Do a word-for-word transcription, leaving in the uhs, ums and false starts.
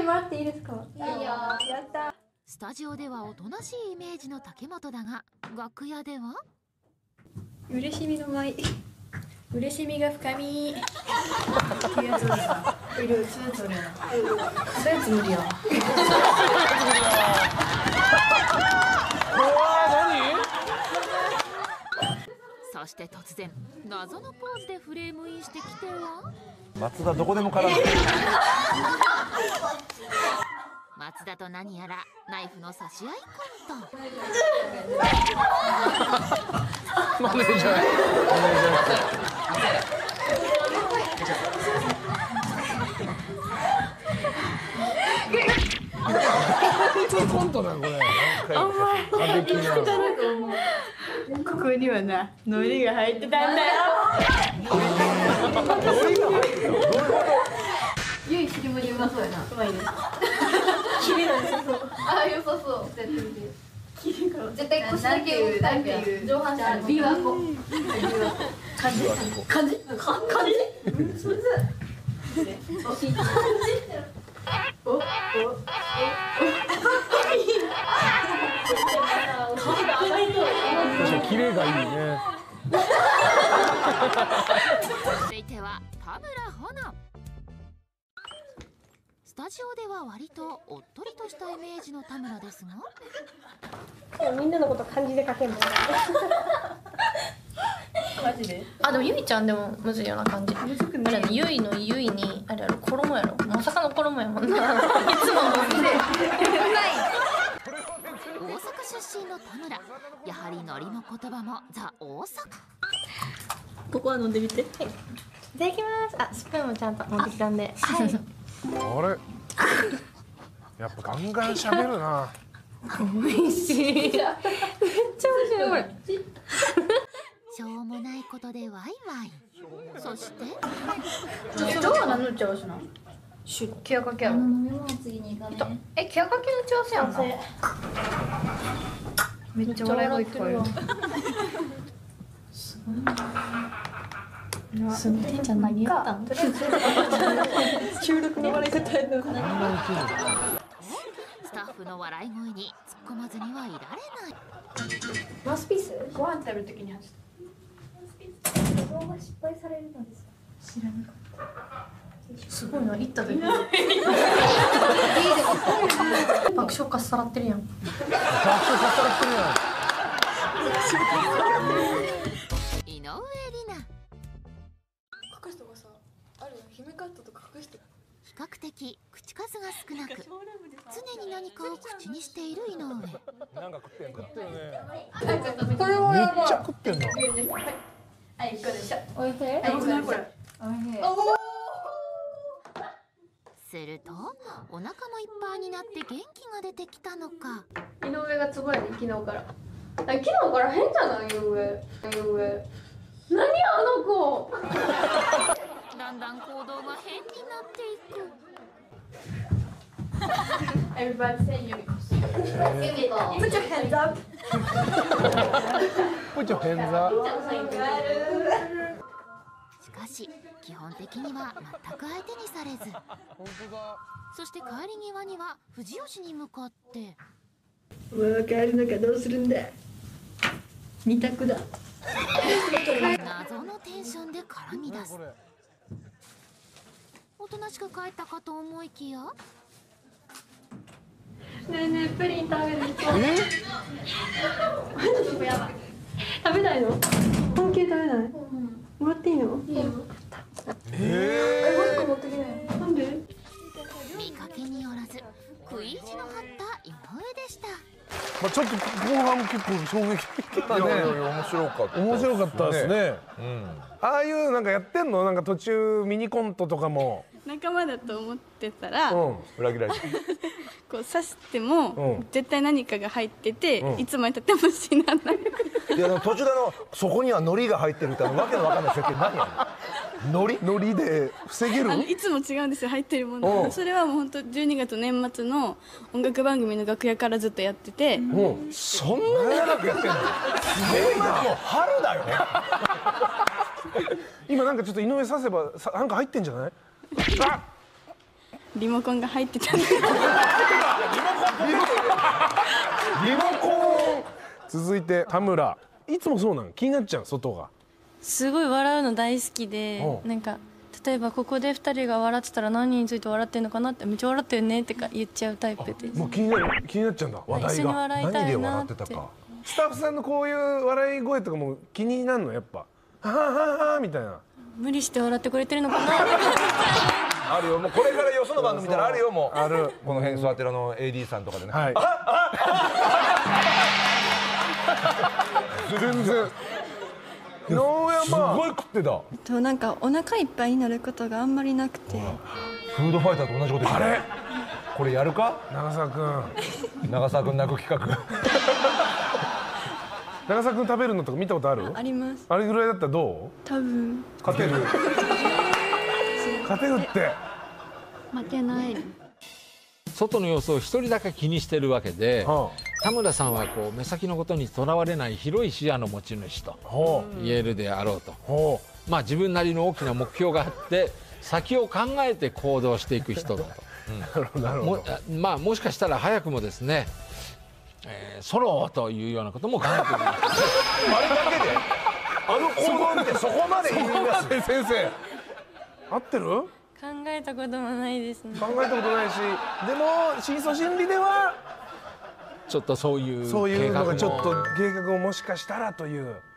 もらっていいですか？いいよ。やった。 スタジオではおとなしいイメージの竹本だが、楽屋では嬉しみの舞。嬉しみが深み。っていうやつさ。いる。スーツ無理や。スーツ無理や。 そして突然謎のポーズでフレームインしてきては松田どこでも絡む。 松田と何やらナイフの差し合いコント。 マネージャー。マネージャー。コントだこれ。 お前。いつだろうと思う。ここにはな、海苔が入ってたんだよ。ゆい尻文字うまそうやな。うまいね。キレが良さそう。ああ良さそう。絶対キレが。絶対腰だけをタイプや。上半身琵琶湖。漢字漢字漢字。そうです。漢字。おおお。 確かにキレがいいね。 続いては田村保乃。スタジオでは割とおっとりとしたイメージの田村ですが、 みんなのこと漢字で書けるの。マジで？あ、でもゆいちゃんでもむずいような感じ。むずくない。あれゆいのゆいにあれやろ、衣やろ。まさかの衣やもんな。いつものせい。 大阪出身の田村、やはりノリも言葉もザ大阪。 ここは飲んでみて。はい。いただきます。あ、スプーンもちゃんと持ってきたんで。はい。 あれ。やっぱガンガン喋るな。 美味しい。めっちゃ美味しいねこれ。 しょうもないことでワイワイ。そして。 今日は何の打ち合わせなの？ケアかけやろ。え、ケアかけの打ち合わせやんな。めっちゃ笑い声聞こえる。すごい。すんてんちゃん何やったん？収録の笑い方やの。 スタッフの笑い声に突っ込まずにはいられない。 マウスピース？ご飯食べるときに話した。動画失敗されるのですか？知らなかった。すごいな、行った時。爆笑かっさらってるやん。 爆笑かっさらってるやん。 井上里奈。 隠すとかさ、あるよ。姫カットとか隠して。 比較的口数が少なく、常に何かを口にしている井上。 なんか食ってんだ。食ってるね。これはめっちゃ食ってんだ。 はい、いかがでしょう。おいしい。はい、これ。おいしい。 するとお腹もいっぱいになって元気が出てきたのか。 井上がつぼやね、昨日から。昨日から変じゃない？井上。井上。何あの子。 だんだん行動が変になっていく。 Everybody say Yumiko. Yumiko. Put your hands up. Put your hands up. しかし基本的には全く相手にされず。そして帰り際には藤吉に向かって 「お前は帰るのかどうするんだ。二択だ。」 謎のテンションで絡み出す。おとなしく帰ったかと思いきや、 ねえねえ、プリン食べる人。 え？ 食べないの？本気で食べない？もらっていいの？いいよ。ええ。もう一個持ってきなよ。なんで？ 見かけによらず食い意地の張った井上でした。 まあちょっと後半結構衝撃的だね。 いやいや面白かった。 面白かったですね。 うん。 ああいうなんかやってんの？なんか途中ミニコントとかも。 仲間だと思ってたら、 うん。 裏切られた。 こう刺しても、 うん、 絶対何かが入ってて、 うん、 いつまでたっても死なない。 いや途中であのそこには海苔が入ってるってわけのわかんない設定何やの？海苔？海苔で防げる？ あのいつも違うんですよ、入ってるもの。それはもう本当じゅうにがつ年末の音楽番組の楽屋からずっとやってて。 うん、そんな長くやってんの？ すごいな。もう春だよね。 今なんかちょっと井上刺せばさなんか入ってんじゃない？あリモコンが入ってたんでリモコン。続いて田村。いつもそうなの？気になっちゃう外が。 すごい笑うの大好きで、 うんなんか例えばここでふたりが笑ってたら何について笑ってんのかなってめっちゃ笑ってるねってか言っちゃうタイプです。 もう気になる気になっちゃうんだ話一緒に題が。 笑いた何でいなって笑ってたか。 スタッフさんのこういう笑い声とかも気になるのやっぱ。ははははみたいな。 無理して笑ってくれてるのかなってあるよ、もうこれからよその番組見たらあるよ、もうある。 この辺座ってるあの エーディー さんとかでね。 はい。全然。井上はすまあごい食ってた。 となんかお腹いっぱいになることがあんまりなくて、 フードファイターと同じこと言ってた。 あれこれやるか？ 長澤君。 長澤君泣く企画。 長澤君食べるのとか見たことある？ あります。 あれぐらいだったらどう？ 多分勝てる。勝てるって。 負けない。 外の様子を一人だけ気にしてるわけで、 は田村さんはこう目先のことにとらわれない広い視野の持ち主とあ、ほ言えるであろうと、 うほまあ自分なりの大きな目標があって先を考えて行動していく人だと、 う。なるほどなるほもど。 まあもしかしたら早くもですね、えーソロというようなことも考えています。 あれだけであの行動を見てそこまで言い出す。 先生。合ってる？ 考えたこともないですね。 考えたことないし、でも深層心理ではちょっとそういうそういうのがちょっと計画も計画をもしかしたらという。